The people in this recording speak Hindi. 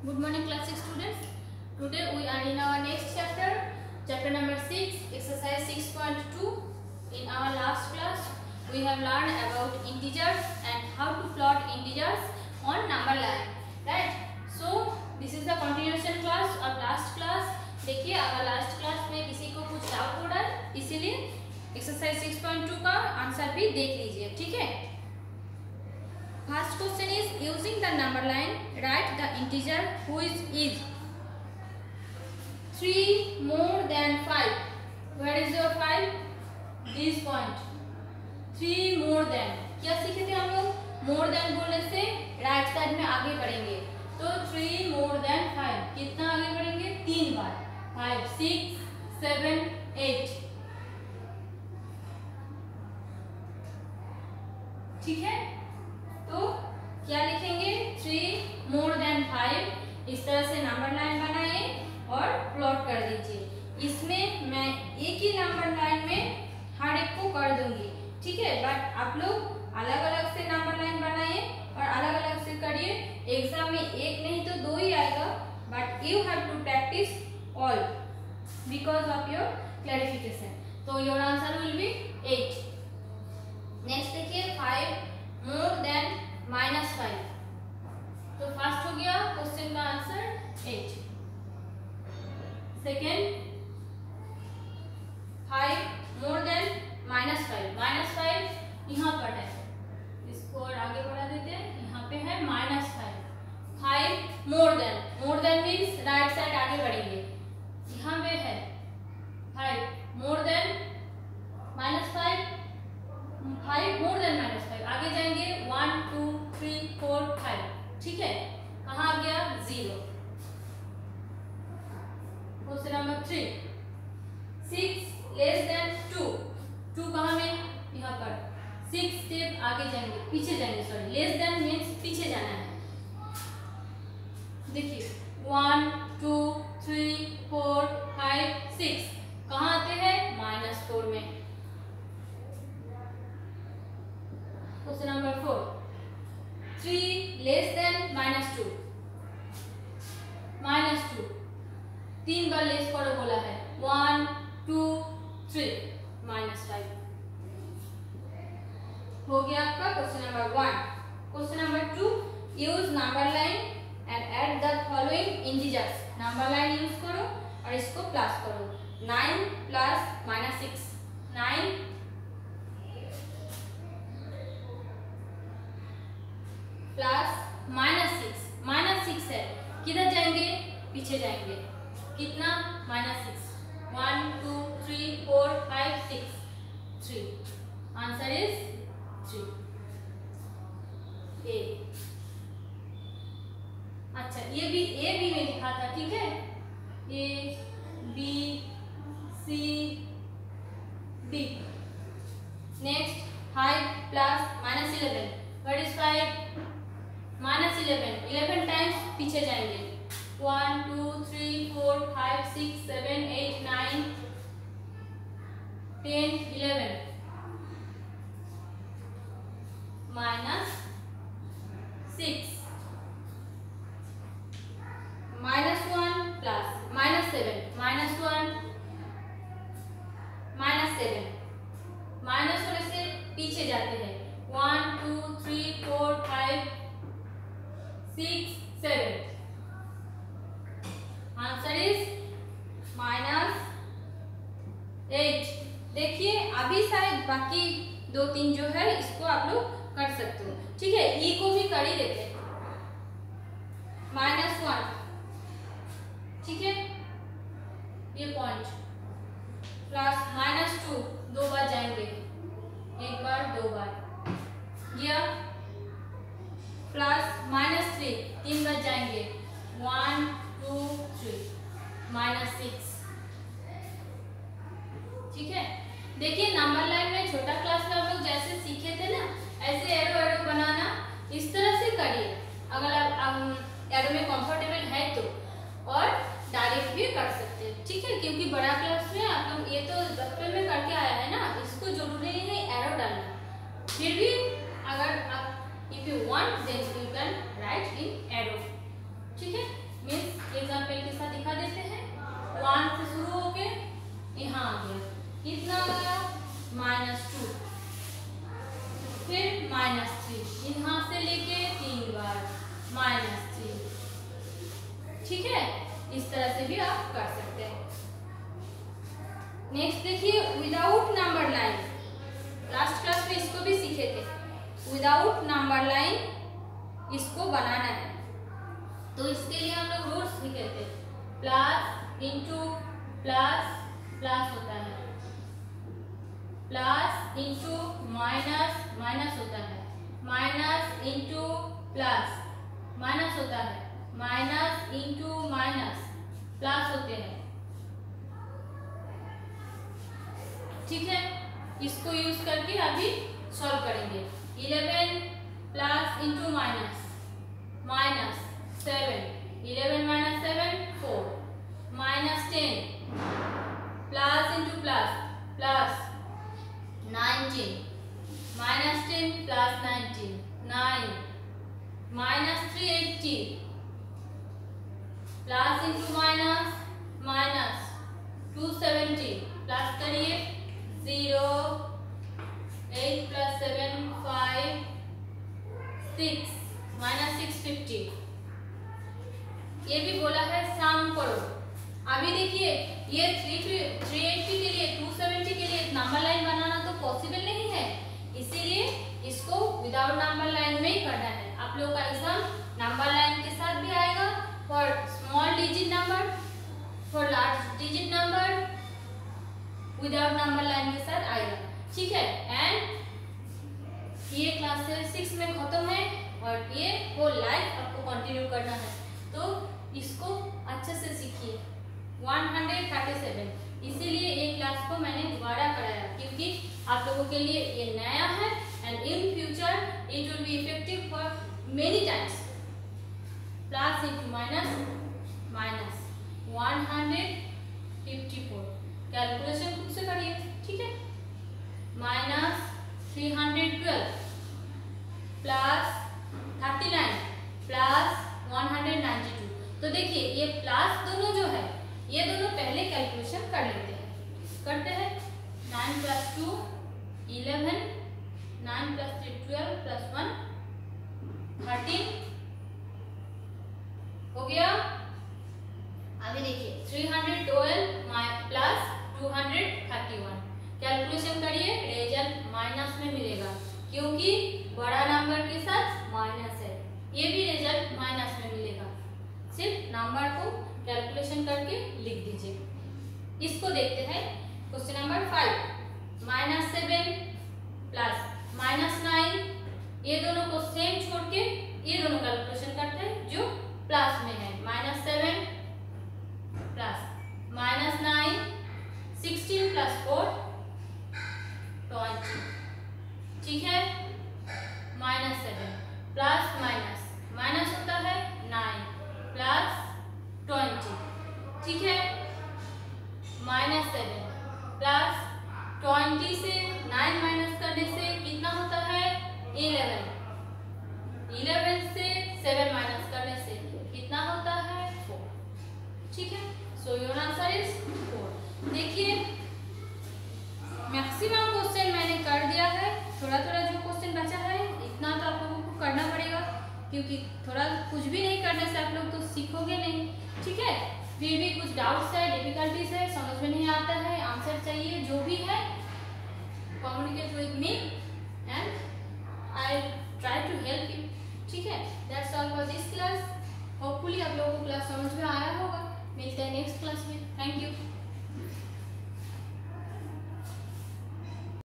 Good morning class 6 students. Today we are in our next chapter, chapter number 6, exercise 6.2. In our last class, we have learned about integers and how to plot integers on number line. Right? So this is the continuation class of last class. देखिए अगर लास्ट क्लास में किसी को कुछ डाउट हो रहा है, इसीलिए एक्सरसाइज 6.2 का आंसर भी देख लीजिए. ठीक है. First question is, using the number line, write the integer which is 3 more than 5. Where is your 5? This point. 3 more than. क्या सीखे थे हम लोग? More than बोलने से right side में आगे बढ़ेंगे. तो 3 more than 5. कितना आगे बढ़ेंगे? 3 बार. 5, 6, 7, 8. ठीक है. तो क्या लिखेंगे? 3 मोर देन 5. इस तरह से नंबर लाइन बनाइए और प्लॉट कर दीजिए. इसमें मैं एक ही नंबर लाइन में हर एक को कर दूंगी. ठीक है. बट आप लोग अलग अलग से नंबर लाइन बनाइए और अलग अलग से करिए. एग्जाम में एक नहीं तो 2 ही आएगा. But you have to practise all because of your clarification. तो your answer will be 8. Next देखिए, 5 मोर देन -5. तो फर्स्ट हो गया क्वेश्चन का आंसर 8. Second, 5 more then -5. -5 यहाँ पर है, इसको और आगे बढ़ा देते हैं. यहाँ पे है -5. 5 more than means right side आगे बढ़ेंगे. यहाँ पे है 5 मोर देन -5. 5 मोर देन -5 आगे जाएंगे. 1 2 3 4 5. ठीक है. कहाँ आ गया? 0. Question number 3, 6 less than 2. 2 कहाँ में? यहाँ पर. 6 स्टेप आगे जाएंगे, पीछे जाएंगे. सॉरी, लेस देन मीन्स पीछे जाना है. देखिए 1 2 3 4 5 6 कहाँ आते हैं? -4 में. Question number 4, 3 less than -2. -2 3 बार लेस करो बोला है. 1 2 3 -5 हो गया आपका question number 1. Question number 2, use number line and add the following integers. Number line use करो और इसको प्लस करो. 9 प्लस -6. 9 प्लस -6 है. किधर जाएंगे? पीछे जाएंगे. कितना? -6. 1 2 3 4 5 6 3. Answer is 3. ए. अच्छा, ये भी ए बी में लिखा था. ठीक है. A B C D. Next, 5 plus -11. What is 5? -11. 11 times पीछे जाएंगे. 1 2 3 4 5 6 7 8 9 10 11. -6 -1 प्लस -7. -1 -7. माइनस होने से पीछे जाते हैं. 1 2 3 4 5 6 7. Answer is -8. देखिए अभी शायद बाकी 2-3 जो है इसको आप लोग कर सकते हो. ठीक है. ई को भी कर ही देते हैं. -1. ठीक है. ये पॉइंट प्लस -2 2 बार जाएंगे. 1 बार 2 बार गया. प्लस -3 3 बार जाएंगे. 1 2 3 -6. ठीक है. देखिए नंबर लाइन में छोटा क्लास में आप लोग जैसे सीखे थे ना, ऐसे एरो बनाना इस तरह से करिए अगर आप एरो में कंफर्टेबल है तो. और डायरेक्ट भी कर सकते हैं. ठीक है. क्योंकि बड़ा क्लास में आप लोग ये तो बचपन में करके आया है ना, इसको जरूरी नहीं है एरो डालना. फिर भी अगर आप if you want then you can write in arrow. ठीक है. 1 से शुरू होके यहाँ आ गया, कितना आ गया -2, फिर -3, यहाँ से लेके 3 बार -3। ठीक है, इस तरह से भी आप कर सकते हैं। नेक्स्ट देखिए without number line, last class में इसको भी सीखे थे। विदाउट नंबर लाइन इसको बनाना है, तो इसके लिए हम लोग रूल्स सीखे थे। प्लस इंटू प्लस, प्लस होता है, प्लस इंटू माइनस, माइनस होता है, माइनस इंटू प्लस, माइनस होता है, माइनस इंटू माइनस, प्लस होते हैं। ठीक है, इसको यूज करके अभी सॉल्व करेंगे। 11 plus into minus, minus 7, 11 minus 7 4, -10 plus into plus, plus 19, -10 plus 19 9, -3 18 plus into minus, minus 270 plus करिए 0, 8 प्लस 7 5 6, -650। ये भी बोला है सम करो। अभी देखिए ये 380 के लिए 270 के लिए नंबर लाइन बनाना तो पॉसिबल नहीं है, इसीलिए इसको विदाउट नंबर लाइन में ही करना है। आप लोगों का एग्जाम नंबर लाइन के साथ भी आएगा, for small digit number, for large digit number without number line के साथ आएगा। ठीक है, एंड ये क्लास 6 में खत्म है और ये होल लाइफ आपको कंटिन्यू करना है, तो इसको अच्छे से सीखिए। 137, इसीलिए एक क्लास को मैंने दोबारा कराया क्योंकि आप लोगों के लिए ये नया है and in future it will be effective for many times. Plus into minus, minus 154, calculation खुद से करिए। ठीक है, -312 प्लस 39 प्लस 192। तो देखिए ये प्लस दोनों जो है ये दोनों पहले कैलकुलेशन कर लेते हैं, करते हैं। 9 प्लस 2 11, 9 प्लस 3 12 प्लस 1 13 हो गया। अभी देखिए 312 प्लस 231, कैलकुलेशन करिए, रिजल्ट माइनस में मिलेगा क्योंकि बड़ा नंबर के साथ माइनस है, ये भी रिजल्ट माइनस में मिलेगा। सिर्फ नंबर को कैलकुलेशन करके लिख दीजिए। इसको देखते हैं क्वेश्चन नंबर 5, -7 प्लस -9, ये दोनों को सेम छोड़ के ये दोनों कैलकुलेशन करते हैं जो प्लस में है। -7 प्लस -9, 16 प्लस 4 20। ठीक है, -7 प्लस माइनस, माइनस होता है 9 प्लस 20। ठीक है, -7 प्लस 20 से 9 माइनस करने से कितना होता है 11, 11 से 7 माइनस करने से कितना होता है 4। ठीक है, सो योर आंसर इज 4। देखिए मैक्सिमम क्वेश्चन मैंने कर दिया है, थोड़ा थोड़ा जो क्वेश्चन बचा है इतना तो आप लोगों को करना पड़ेगा क्योंकि थोड़ा कुछ भी नहीं करने से आप लोग तो सीखोगे नहीं। ठीक है, फिर भी कुछ डाउट्स है, डिफिकल्टीज है, समझ में नहीं आता है, आंसर चाहिए, जो भी है communicate with me and I try to help you. ठीक है, that's all for this class. Hopefully आप लोगों को क्लास समझ में आया होगा। मिलते हैं नेक्स्ट क्लास में। Thank you.